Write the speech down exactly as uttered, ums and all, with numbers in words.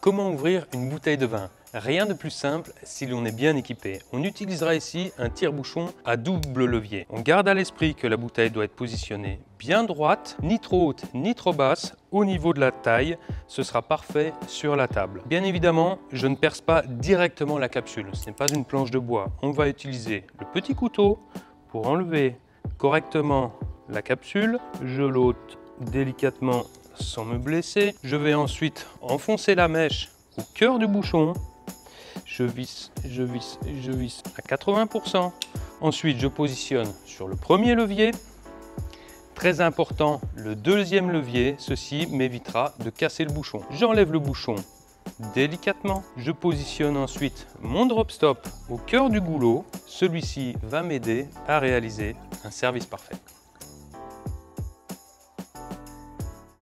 Comment ouvrir une bouteille de vin? Rien de plus simple si l'on est bien équipé. On utilisera ici un tire-bouchon à double levier. On garde à l'esprit que la bouteille doit être positionnée bien droite, ni trop haute ni trop basse, au niveau de la taille. Ce sera parfait sur la table. Bien évidemment, je ne perce pas directement la capsule. Ce n'est pas une planche de bois. On va utiliser le petit couteau pour enlever correctement la capsule. Je l'ôte délicatement sans me blesser. Je vais ensuite enfoncer la mèche au cœur du bouchon. Je visse, je visse, je visse à quatre-vingts pour cent. Ensuite, je positionne sur le premier levier. Très important, le deuxième levier, ceci m'évitera de casser le bouchon. J'enlève le bouchon délicatement. Je positionne ensuite mon drop stop au cœur du goulot. Celui-ci va m'aider à réaliser un service parfait.